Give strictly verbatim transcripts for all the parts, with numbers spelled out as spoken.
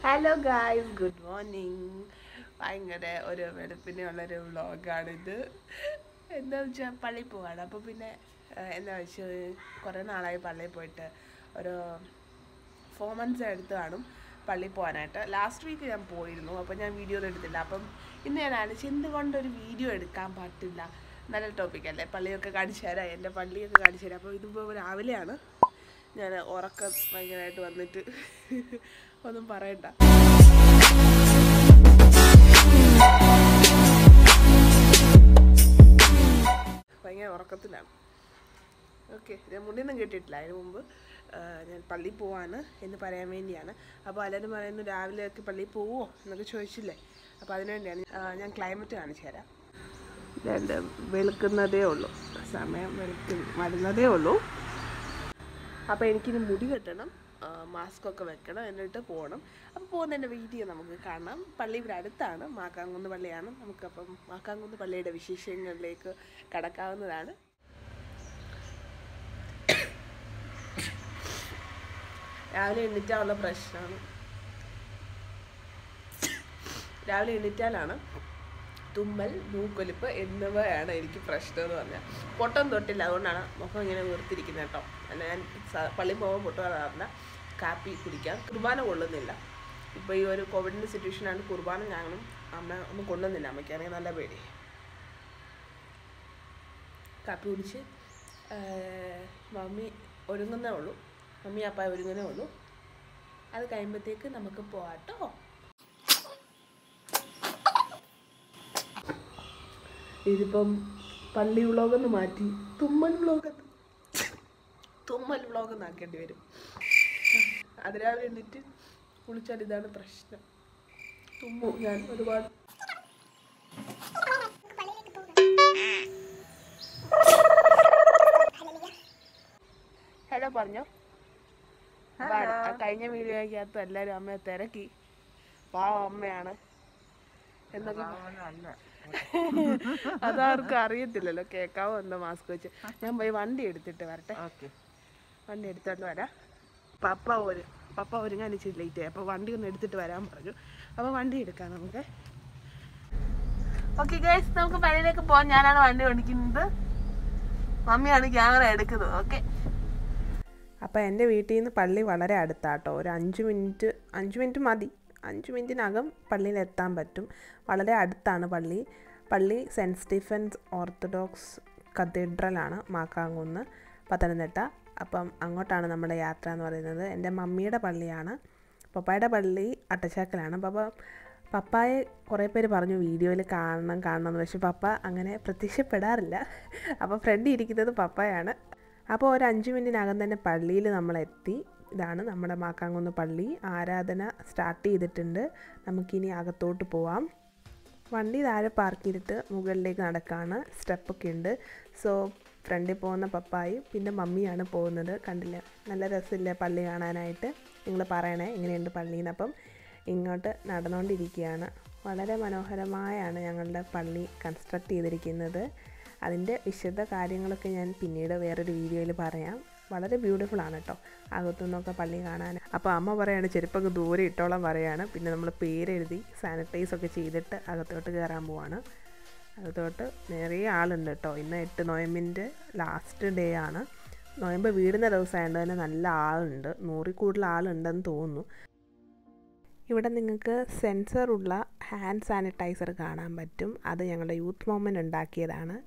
Hello guys, good morning. ഭയങ്കര ഒരു വെളുപ്പിനുള്ളൊരു വ്ളോഗാണിത്. എന്താ വെച്ചാൽ പള്ളിയിൽ പോവാണ്. അപ്പോൾ പിന്നെ എന്താ വെച്ചാൽ കുറേ നാളായി പള്ളിയിൽ പോയിട്ട് ഒരു ഫോർ മന്ത്സ് എടുത്ത് കാണും പള്ളിയിൽ പോകാനായിട്ട്. ലാസ്റ്റ് വീക്ക് ഞാൻ പോയിരുന്നു, അപ്പോൾ ഞാൻ വീഡിയോ ഒന്നും എടുത്തില്ല. അപ്പം ഇന്ന് ഞാൻ ആലോചിച്ച് എന്തുകൊണ്ടൊരു വീഡിയോ എടുക്കാൻ പറ്റില്ല. നല്ല ടോപ്പിക്കല്ലേ, പള്ളിയൊക്കെ കാണിച്ചു തരാം, എൻ്റെ പള്ളിയൊക്കെ കാണിച്ചു തരാം. അപ്പോൾ ഇതിപ്പോൾ രാവിലെയാണ്, ഞാൻ ഉറക്കം ഭയങ്കരമായിട്ട് വന്നിട്ട് ഒന്നും പറയണ്ട. ഭയങ്കര ഉറക്കത്തിലാണ്. ഓക്കെ, ഞാൻ മുന്നൊന്നും കേട്ടിട്ടില്ല. അതിന് മുമ്പ് ഞാൻ പള്ളിയിൽ പോവാണ് എന്ന് പറയാൻ വേണ്ടിയാണ്. അപ്പോൾ പലരും പറയുന്നു രാവിലെയൊക്കെ പള്ളിയിൽ പോവുമോ എന്നൊക്കെ ചോദിച്ചില്ലേ. അപ്പോൾ അതിനുവേണ്ടിയാണ് ഞാൻ ക്ലൈമറ്റ് കാണിച്ചു തരാം. രണ്ട് വെളുക്കുന്നതേ ഉള്ളൂ, സമയം വെളുക്ക് വരുന്നതേ ഉള്ളൂ. അപ്പോൾ എനിക്കിനി മുടി കെട്ടണം, മാസ്കൊക്കെ വെക്കണം, എന്നിട്ട് പോകണം. അപ്പോൾ പോകുന്നതിൻ്റെ വീഡിയോ നമുക്ക് കാണാം. പള്ളി ഇവിടെ അടുത്താണ്, മാക്കാങ്കുന്ന് പള്ളിയാണ്. നമുക്കപ്പം മാക്കാങ്കുന്ന് പള്ളിയുടെ വിശേഷങ്ങളിലേക്ക് കടക്കാവുന്നതാണ്. രാവിലെ എണ്ണിറ്റാനുള്ള പ്രശ്നമാണ്. രാവിലെ എണ്ണിറ്റാലാണ് തുമ്മൽ, മൂക്കൊലിപ്പ് എന്നിവയാണ് എനിക്ക് പ്രശ്നം എന്ന് പറഞ്ഞാൽ. പൊട്ടം തൊട്ടില്ല, അതുകൊണ്ടാണ് മുഖം ഇങ്ങനെ വീർത്തിരിക്കുന്നത് കേട്ടോ. അല്ല, ഞാൻ പള്ളിയിൽ പോകുമ്പോൾ പൊട്ടുകാറില്ല. കാപ്പി കുടിക്കാം. കുർബാന കൊള്ളുന്നില്ല. ഇപ്പോൾ ഈ ഒരു കോവിഡിൻ്റെ സിറ്റുവേഷനാണ്. കുർബാന ഞാനും അമ്മ ഒന്നും കൊള്ളുന്നില്ല. അമ്മയ്ക്കാണെങ്കിൽ നല്ല പേടി. കാപ്പി കുടിച്ച് മമ്മി ഒരുങ്ങുന്നേ ഉള്ളൂ. മമ്മി അപ്പ ഒരുങ്ങുന്നേ ഉള്ളൂ. അത് കഴിയുമ്പോഴത്തേക്ക് നമുക്ക് പോകാട്ടോ. ഇതിപ്പം പള്ളി വ്ളോഗെന്ന് മാറ്റി തുമ്മൽ വ്ളോഗ് തുമ്മൽ വ്ളോഗ് എന്നാക്കേണ്ടി വരും. അതിരാവിലെ എന്നിട്ട് കുളിച്ചാൽ ഇതാണ് പ്രശ്നം. തുമ്മു ഞാൻ ഒരുപാട്. ഹലോ പറഞ്ഞോ. കഴിഞ്ഞ വീഡിയോയ്ക്കകത്ത് എല്ലാവരും അമ്മയെ തിരക്കി, പാവം അമ്മയാണ് എന്നൊക്കെ. അതാർക്കും അറിയത്തില്ലല്ലോ, കേൾക്കാവോ എന്തോ മാസ്ക് വെച്ച്. ഞാൻ പോയി വണ്ടി എടുത്തിട്ട് വരട്ടെ. വണ്ടി എടുത്തോണ്ട് വരാം. പപ്പ ഒരു പപ്പ ഒരുങ്ങാൻ ഇച്ചിരി ലേറ്റ് ആയി, അപ്പോൾ വണ്ടി ഒന്ന് എടുത്തിട്ട് വരാൻ പറഞ്ഞു. അപ്പോൾ വണ്ടി എടുക്കാം നമുക്ക്. ഓക്കെ ഗൈസ്, നമുക്ക് പള്ളിയിലേക്ക് പോകാം. ഞാനാണ് വണ്ടി ഓടിക്കുന്നത്, മമ്മിയാണ് ക്യാമറ എടുക്കുന്നത്. ഓക്കെ. അപ്പോൾ എൻ്റെ വീട്ടിൽ നിന്ന് പള്ളി വളരെ അടുത്താട്ടോ. ഒരു അഞ്ച് മിനിറ്റ് അഞ്ച് മിനിറ്റ് മതി. അഞ്ച് മിനിറ്റിനകം പള്ളിയിൽ എത്താൻ പറ്റും. വളരെ അടുത്താണ് പള്ളി. പള്ളി സെൻറ്റ് സ്റ്റീഫൻസ് ഓർത്തഡോക്സ് കത്തീഡ്രലാണ്, മാക്കാങ്കുന്ന്, പത്തനംതിട്ട. അപ്പം അങ്ങോട്ടാണ് നമ്മുടെ യാത്ര എന്ന് പറയുന്നത്. എൻ്റെ മമ്മിയുടെ പള്ളിയാണ്. പപ്പായുടെ പള്ളി അട്ടച്ചാക്കലാണ്. പപ്പ പപ്പായെ കുറേ പേര് പറഞ്ഞു വീഡിയോയിൽ കാണണം കാണണം എന്ന്. പക്ഷേ പപ്പ അങ്ങനെ പ്രത്യക്ഷപ്പെടാറില്ല. അപ്പോൾ ഫ്രണ്ട് ഇരിക്കുന്നത് പപ്പായാണ്. അപ്പോൾ ഒരു അഞ്ച് മിനിറ്റിനകം തന്നെ പള്ളിയിൽ നമ്മളെത്തി. ഇതാണ് നമ്മുടെ മാക്കാങ്കുന്ന് പള്ളി. ആരാധന സ്റ്റാർട്ട് ചെയ്തിട്ടുണ്ട്. നമുക്കിനി അകത്തോട്ട് പോവാം. വണ്ടി താഴെ പാർക്ക് ചെയ്തിട്ട് മുകളിലേക്ക് നടക്കുകയാണ്. സ്റ്റെപ്പൊക്കെ ഉണ്ട്. സോ ഫ്രണ്ടിൽ പോകുന്ന പപ്പായും പിന്നെ മമ്മിയാണ് പോകുന്നത്. കണ്ടില്ല, നല്ല രസമില്ലേ പള്ളി കാണാനായിട്ട്? നിങ്ങൾ പറയണേ എങ്ങനെയുണ്ട് പള്ളിന്ന്. അപ്പം ഇങ്ങോട്ട് നടന്നുകൊണ്ടിരിക്കുകയാണ്. വളരെ മനോഹരമായാണ് ഞങ്ങളുടെ പള്ളി കൺസ്ട്രക്ട് ചെയ്തിരിക്കുന്നത്. അതിൻ്റെ വിശദ കാര്യങ്ങളൊക്കെ ഞാൻ പിന്നീട് വേറൊരു വീഡിയോയിൽ പറയാം. വളരെ ബ്യൂട്ടിഫുൾ ആണ് കേട്ടോ അകത്തുനിന്നൊക്കെ പള്ളി കാണാൻ. അപ്പോൾ അമ്മ പറയാണ് ചെരുപ്പൊക്കെ ദൂരെ ഇട്ടോളം പറയാണ്. പിന്നെ നമ്മൾ പേരെഴുതി സാനിറ്റൈസൊക്കെ ചെയ്തിട്ട് അകത്തോട്ട് കയറാൻ പോവാണ്. അകത്തോട്ട് നിറയെ ആളുണ്ട് കേട്ടോ. ഇന്ന് എട്ട് നോയമ്പിൻ്റെ ലാസ്റ്റ് ഡേ ആണ്. നോയമ്പ് വീടുന്ന ദിവസമായതുകൊണ്ട് തന്നെ നല്ല ആളുണ്ട്. നൂറിൽ കൂടുതൽ ആളുണ്ടെന്ന് തോന്നുന്നു. ഇവിടെ നിങ്ങൾക്ക് സെൻസറുള്ള ഹാൻഡ് സാനിറ്റൈസർ കാണാൻ പറ്റും. അത് ഞങ്ങളുടെ യൂത്ത് മൂവ്മെൻറ്റ് ഉണ്ടാക്കിയതാണ്.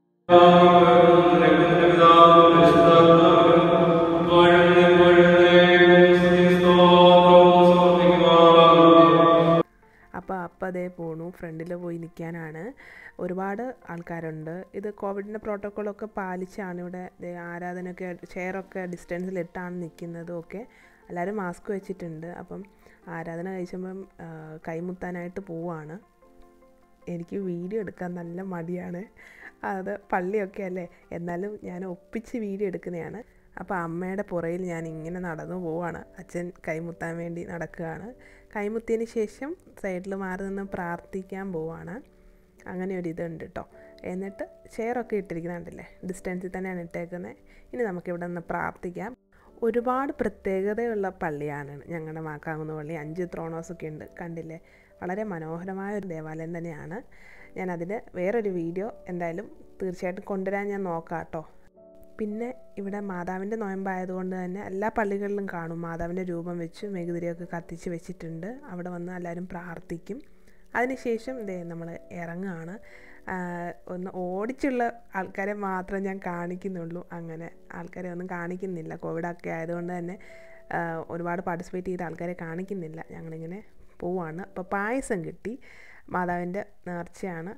അപ്പോൾ അപ്പം അതേ പോണു. ഫ്രണ്ടിൽ പോയി നിൽക്കാനാണ്. ഒരുപാട് ആൾക്കാരുണ്ട്. ഇത് കോവിഡിൻ്റെ പ്രോട്ടോക്കോളൊക്കെ പാലിച്ചാണ് ഇവിടെ ആരാധനയൊക്കെ. ചെയറൊക്കെ ഡിസ്റ്റൻസിലിട്ടാണ് നിൽക്കുന്നതും ഒക്കെ. എല്ലാവരും മാസ്ക് വെച്ചിട്ടുണ്ട്. അപ്പം ആരാധന കഴിച്ചപ്പം കൈമുത്താനായിട്ട് പോവാണ്. എനിക്ക് വീഡിയോ എടുക്കാൻ നല്ല മടിയാണ്. അത് പള്ളിയൊക്കെ അല്ലേ, എന്നാലും ഞാൻ ഒപ്പിച്ച് വീഡിയോ എടുക്കുന്നതാണ്. അപ്പോൾ അമ്മയുടെ പുറയിൽ ഞാൻ ഇങ്ങനെ നടന്നു പോവാണ്. അച്ഛൻ കൈമുത്താൻ വേണ്ടി നടക്കുകയാണ്. കൈമുത്തിയതിന് ശേഷം സൈഡിൽ മാറി നിന്ന് പ്രാർത്ഥിക്കാൻ പോവാണ്. അങ്ങനെ ഒരു ഇതുണ്ട് കേട്ടോ. എന്നിട്ട് ചെയറൊക്കെ ഇട്ടിരിക്കുന്നുണ്ടല്ലേ, ഡിസ്റ്റൻസിൽ തന്നെയാണ് ഇട്ടേക്കുന്നത്. ഇനി നമുക്കിവിടെ നിന്ന് പ്രാർത്ഥിക്കാം. ഒരുപാട് പ്രത്യേകതയുള്ള പള്ളിയാണ് ഞങ്ങളുടെ മാക്കാങ്കുന്ന് പള്ളി. അഞ്ച് ത്രോണോസൊക്കെ ഉണ്ട്, കണ്ടില്ലേ? വളരെ മനോഹരമായ ഒരു ദേവാലയം തന്നെയാണ്. ഞാനതിന് വേറൊരു വീഡിയോ എന്തായാലും തീർച്ചയായിട്ടും കൊണ്ടുവരാൻ ഞാൻ നോക്കാം കേട്ടോ. പിന്നെ ഇവിടെ മാതാവിൻ്റെ നോയമ്പായതുകൊണ്ട് തന്നെ എല്ലാ പള്ളികളിലും കാണും മാതാവിൻ്റെ രൂപം വെച്ച് മെഴുകുതിരിയൊക്കെ കത്തിച്ച് വെച്ചിട്ടുണ്ട്. അവിടെ വന്ന് എല്ലാവരും പ്രാർത്ഥിക്കും. അതിനുശേഷം ഇതേ നമ്മൾ ഇറങ്ങുകയാണ്. ഒന്ന് ഓടിച്ചുള്ള ആൾക്കാരെ മാത്രം ഞാൻ കാണിക്കുന്നുള്ളൂ, അങ്ങനെ ആൾക്കാരെ ഒന്നും കാണിക്കുന്നില്ല. കോവിഡൊക്കെ ആയതുകൊണ്ട് തന്നെ ഒരുപാട് പാർട്ടിസിപ്പേറ്റ് ചെയ്ത ആൾക്കാരെ കാണിക്കുന്നില്ല. ഞങ്ങളിങ്ങനെ പോവാണ്. അപ്പോൾ പായസം കിട്ടി, മാതാവിൻ്റെ നേർച്ചയാണ്.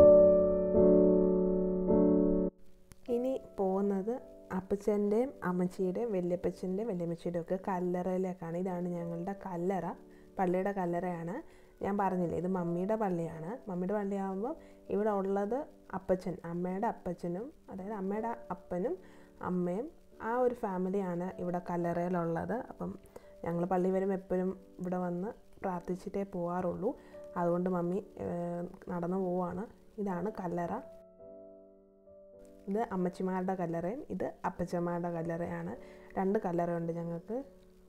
ഇനി പോകുന്നത് അപ്പച്ചൻ്റെയും അമ്മച്ചിയുടെയും വല്യപ്പച്ചൻ്റെയും വല്യമ്മച്ചിയുടെയും ഒക്കെ കല്ലറയിലേക്കാണ്. ഇതാണ് ഞങ്ങളുടെ കല്ലറ, പള്ളിയുടെ കല്ലറയാണ്. ഞാൻ പറഞ്ഞില്ലേ ഇത് മമ്മിയുടെ പള്ളിയാണ്. മമ്മിയുടെ പള്ളിയാകുമ്പോൾ ഇവിടെ ഉള്ളത് അപ്പച്ചൻ, അമ്മയുടെ അപ്പച്ചനും, അതായത് അമ്മയുടെ അപ്പനും അമ്മയും ആ ഒരു ഫാമിലിയാണ് ഇവിടെ കല്ലറയിലുള്ളത്. അപ്പം ഞങ്ങൾ പള്ളി വരുമ്പോൾ എപ്പോഴും ഇവിടെ വന്ന് പ്രാർത്ഥിച്ചിട്ടേ പോകാറുള്ളൂ. അതുകൊണ്ട് മമ്മി നടന്നു പോവാണ്. ഇതാണ് കല്ലറ. ഇത് അമ്മച്ചിമാരുടെ കല്ലറയും ഇത് അപ്പച്ചന്മാരുടെ കല്ലറയാണ്. രണ്ട് കല്ലറയുണ്ട് ഞങ്ങൾക്ക്.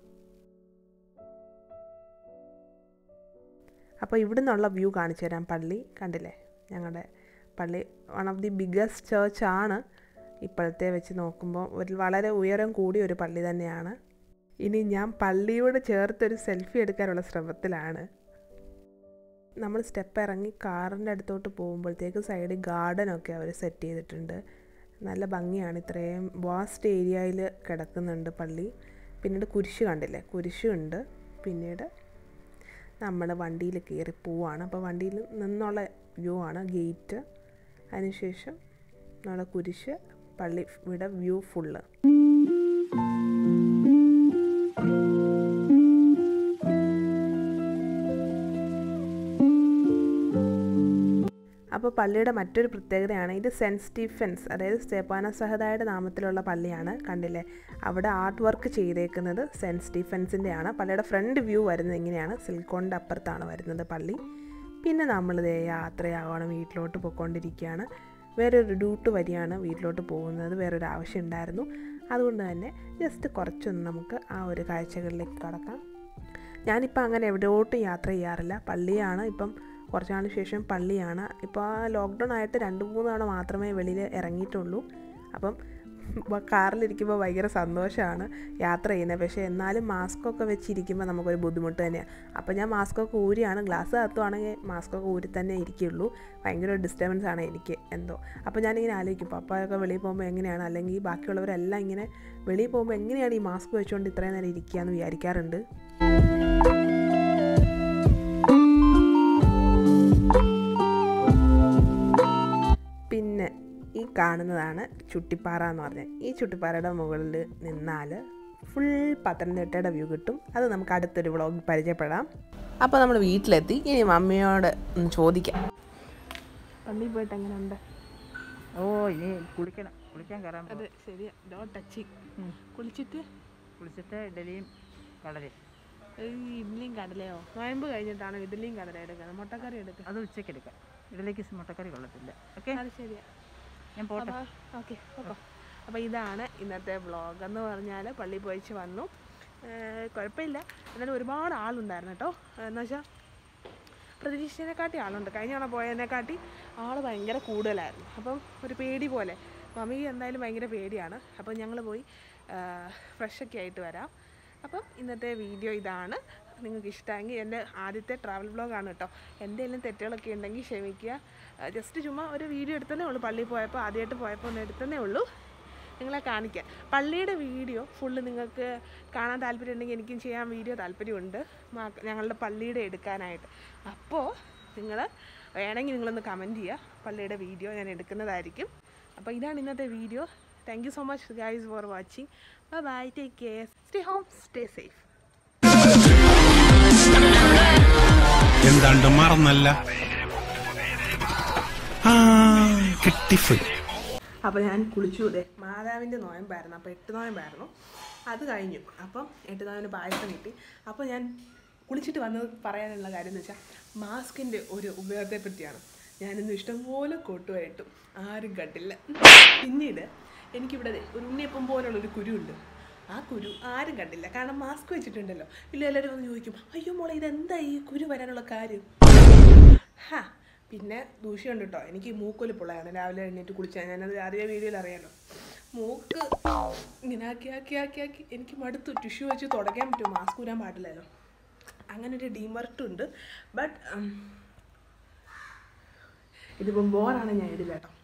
അപ്പോൾ ഇവിടെ നിന്നുള്ള വ്യൂ കാണിച്ചു തരാം. പള്ളി കണ്ടില്ലേ? ഞങ്ങളുടെ പള്ളി one of the biggest church ആണ്. ഇപ്പോഴത്തെ വെച്ച് നോക്കുമ്പോൾ ഒരു വളരെ ഉയരം കൂടിയ ഒരു പള്ളി തന്നെയാണ്. ഇനി ഞാൻ പള്ളിയോട് ചേർത്തൊരു സെൽഫി എടുക്കാനുള്ള ശ്രമത്തിലാണ്. നമ്മൾ സ്റ്റെപ്പ് ഇറങ്ങി കാറിൻ്റെ അടുത്തോട്ട് പോകുമ്പോഴത്തേക്ക് സൈഡിൽ ഗാർഡനൊക്കെ അവർ സെറ്റ് ചെയ്തിട്ടുണ്ട്. നല്ല ഭംഗിയാണ്. ഇത്രയും വാസ്റ്റ് ഏരിയയിൽ കിടക്കുന്നുണ്ട് പള്ളി. പിന്നീട് കുരിശ് കണ്ടില്ലേ? കുരിശുണ്ട്. പിന്നീട് നമ്മൾ വണ്ടിയിൽ കയറി പോവാണ്. അപ്പോൾ വണ്ടിയിൽ നിന്നുള്ള വ്യൂ ആണ് ഗേറ്റ്. അതിനുശേഷം നമ്മുടെ കുരിശ്, പള്ളി, ഇവിടെ വ്യൂ ഫുള്ള്. അപ്പോൾ പള്ളിയുടെ മറ്റൊരു പ്രത്യേകതയാണ് ഇത് സെൻറ്റ് സ്റ്റീഫൻസ്, അതായത് സ്തേഫാനോസ് നാമത്തിലുള്ള പള്ളിയാണ്. കണ്ടില്ലേ? അവിടെ ആർട്ട് വർക്ക് ചെയ്തേക്കുന്നത് സെൻറ്റ് സ്റ്റീഫൻസിൻ്റെയാണ്. പള്ളിയുടെ ഫ്രണ്ട് വ്യൂ വരുന്നത് ഇങ്ങനെയാണ്. സിൽക്കോണിൻ്റെ അപ്പുറത്താണ് വരുന്നത് പള്ളി. പിന്നെ നമ്മളിത് യാത്രയാവാണ്, വീട്ടിലോട്ട് പോയിക്കൊണ്ടിരിക്കുകയാണ്. വേറൊരു ഡ്യൂട്ട് വരിയാണ് വീട്ടിലോട്ട് പോകുന്നത്. വേറൊരു ആവശ്യം ഉണ്ടായിരുന്നു, അതുകൊണ്ട് തന്നെ ജസ്റ്റ് കുറച്ചൊന്ന് നമുക്ക് ആ ഒരു കാഴ്ചകളിലേക്ക് കടക്കാം. ഞാനിപ്പോൾ അങ്ങനെ എവിടോട്ടും യാത്ര ചെയ്യാറില്ല. പള്ളിയാണ് ഇപ്പം കുറച്ച് നാളിന് ശേഷം പള്ളിയാണ്. ഇപ്പോൾ ലോക്ക്ഡൗൺ ആയിട്ട് രണ്ട് മൂന്ന് തവണ മാത്രമേ വെളിയിൽ ഇറങ്ങിയിട്ടുള്ളൂ. അപ്പം കാറിലിരിക്കുമ്പോൾ ഭയങ്കര സന്തോഷമാണ് യാത്ര ചെയ്യുന്നത്. പക്ഷേ എന്നാലും മാസ്കൊക്കെ വെച്ചിരിക്കുമ്പോൾ നമുക്കൊരു ബുദ്ധിമുട്ട് തന്നെയാണ്. അപ്പോൾ ഞാൻ മാസ്കൊക്കെ ഊരിയാണ്, ഗ്ലാസ് കത്തുവാണെങ്കിൽ മാസ്കൊക്കെ ഊരി തന്നെ ഇരിക്കുള്ളൂ. ഭയങ്കര ഒരു ഡിസ്റ്റർബൻസ് ആണ് എനിക്ക് എന്തോ. അപ്പോൾ ഞാനിങ്ങനെ ആലോചിക്കും, പപ്പയൊക്കെ വെളിയിൽ പോകുമ്പോൾ എങ്ങനെയാണ്, അല്ലെങ്കിൽ ബാക്കിയുള്ളവരെല്ലാം ഇങ്ങനെ വെളിയിൽ പോകുമ്പോൾ എങ്ങനെയാണ് ഈ മാസ്ക് വെച്ചുകൊണ്ട് ഇത്രയും നേരം ഇരിക്കുക എന്ന് വിചാരിക്കാറുണ്ട്. പിന്നെ ഈ കാണുന്നതാണ് ചുട്ടിപ്പാറ എന്ന് പറഞ്ഞാൽ. ഈ ചുട്ടിപ്പാറയുടെ മുകളിൽ നിന്നാൽ ഫുൾ പത്തനംതിട്ടയുടെ വ്യൂ കിട്ടും. അത് നമുക്ക് അടുത്തൊരു വ്ളോഗ് പരിചയപ്പെടാം. അപ്പോൾ നമ്മൾ വീട്ടിലെത്തി. ഇനി മമ്മിയോട് ചോദിക്കാം, പള്ളിയിൽ പോയിട്ട് എങ്ങനെയുണ്ട്? ഓ ഇനി കുളിക്കണം, കുളിക്കാൻ കയറാൻ. അത് ശരിയാ, ഡോ ടച്ചിങ്. കുളിച്ചിട്ട് കുളിച്ചിട്ട് ഇഡലിയും കടലയും. ഇഡ്ഡലിയും കടലയോ? നോയമ്പ് കഴിഞ്ഞിട്ടാണ് ഇഡ്ഡലിയും കടല എടുക്കുന്നത്. മുട്ടക്കറി എടുക്കുക, അത് ഉച്ചയ്ക്ക് എടുക്കാം. ഇഡലിക്ക് മുട്ടക്കറി കൊള്ളത്തില്ല. ഓക്കെ, അത് ശരിയാ. ഞാൻ പോട്ടെ. Okay okay. അപ്പോൾ ഇതാണ് ഇന്നത്തെ വ്ളോഗ് എന്ന് പറഞ്ഞാൽ പള്ളിയിൽ പോയിച്ച് വന്നു. കുഴപ്പമില്ല, എന്നാലും ഒരുപാട് ആളുണ്ടായിരുന്നു കേട്ടോ. എന്ന് വെച്ചാൽ പ്രതീക്ഷിച്ചതിനെക്കാട്ടി ആളുണ്ട്. കഴിഞ്ഞ തവണ പോയതിനെക്കാട്ടി ആൾ ഭയങ്കര കൂടുതലായിരുന്നു. അപ്പം ഒരു പേടി പോലെ, മമ്മിക്ക് എന്തായാലും ഭയങ്കര പേടിയാണ്. അപ്പം ഞങ്ങൾ പോയി ഫ്രഷൊക്കെ ആയിട്ട് വരാം. അപ്പം ഇന്നത്തെ വീഡിയോ ഇതാണ്. നിങ്ങൾക്ക് ഇഷ്ടമെങ്കിൽ എൻ്റെ ആദ്യത്തെ ട്രാവൽ വ്ളോഗാണ് കേട്ടോ. എന്തെങ്കിലും തെറ്റുകളൊക്കെ ഉണ്ടെങ്കിൽ ക്ഷമിക്കുക. ജസ്റ്റ് ചുമ്മാ ഒരു വീഡിയോ എടുത്തതേ ഉള്ളൂ. പള്ളിയിൽ പോയപ്പോൾ ആദ്യമായിട്ട് പോയപ്പോൾ ഒന്ന് എടുത്തതേ ഉള്ളൂ, നിങ്ങളെ കാണിക്കാം. പള്ളിയുടെ വീഡിയോ ഫുള്ള് നിങ്ങൾക്ക് കാണാൻ താല്പര്യം ഉണ്ടെങ്കിൽ എനിക്കും ചെയ്യാൻ വീഡിയോ താല്പര്യമുണ്ട്, ഞങ്ങളുടെ പള്ളിയുടെ എടുക്കാനായിട്ട്. അപ്പോൾ നിങ്ങൾ വേണമെങ്കിൽ നിങ്ങളൊന്ന് കമൻറ്റ് ചെയ്യുക, പള്ളിയുടെ വീഡിയോ ഞാൻ എടുക്കുന്നതായിരിക്കും. അപ്പോൾ ഇതാണ് ഇന്നത്തെ video. Thank you so much guys for watching. Bye bye, take care, stay home, stay safe. എന്താണ്ട് മറന്നല്ല കിട്ടിപ്പോയി. അപ്പോൾ ഞാൻ കുളിച്ചു. ഇതേ മാതാവിൻ്റെ നോയമ്പായിരുന്നു, അപ്പോൾ എട്ട് നോയമ്പായിരുന്നു, അത് കഴിഞ്ഞു. അപ്പം എട്ട് നോയമ്പിന് പായസം കിട്ടി. അപ്പോൾ ഞാൻ കുളിച്ചിട്ട് വന്നത് പറയാനുള്ള കാര്യം എന്ന് വെച്ചാൽ മാസ്കിൻ്റെ ഒരു ഉപയോഗത്തെപ്പറ്റിയാണ്. ഞാനിന്ന് ഇഷ്ടംപോലെ കോട്ടുമായിട്ടു, ആരും കണ്ടില്ല. പിന്നീട് എനിക്കിവിടെ ഒരു ഉണ്ണിയപ്പം പോലുള്ളൊരു കുരുണ്ട്, ആ കുരു ആരും കണ്ടില്ല, കാരണം മാസ്ക് വെച്ചിട്ടുണ്ടല്ലോ. ഇല്ല, എല്ലാവരും വന്ന് ചോദിക്കും, അയ്യോ മോളെ ഇതെന്താ ഈ കുരു വരാനുള്ള കാര്യം. ഹാ പിന്നെ ദൂഷ്യമുണ്ട് കേട്ടോ, എനിക്ക് മൂക്കൊലിപ്പുള്ളതാണ്. രാവിലെ എഴുന്നേറ്റ് കുളിച്ചാൽ, ഞാനത് ആദ്യമേ വീഡിയോയിൽ അറിയാലോ, മൂക്ക് ഇങ്ങനെ ആക്കി ആക്കി ആക്കി ആക്കി എനിക്ക് മടുത്തു. ടിഷ്യൂ വെച്ച് തുടയ്ക്കാൻ പറ്റുമോ, മാസ്ക് ഊരാൻ പാടില്ലല്ലോ. അങ്ങനെ ഒരു ഡീമർട്ടുണ്ട്. ബട്ട് ഇതിപ്പം ബോറാണ്, ഞാൻ ഇടില്ല കേട്ടോ.